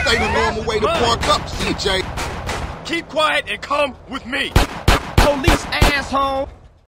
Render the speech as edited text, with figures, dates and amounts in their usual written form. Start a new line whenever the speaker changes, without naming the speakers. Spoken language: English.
ain't a normal way to park up, CJ.
Keep quiet and come with me.
Police asshole.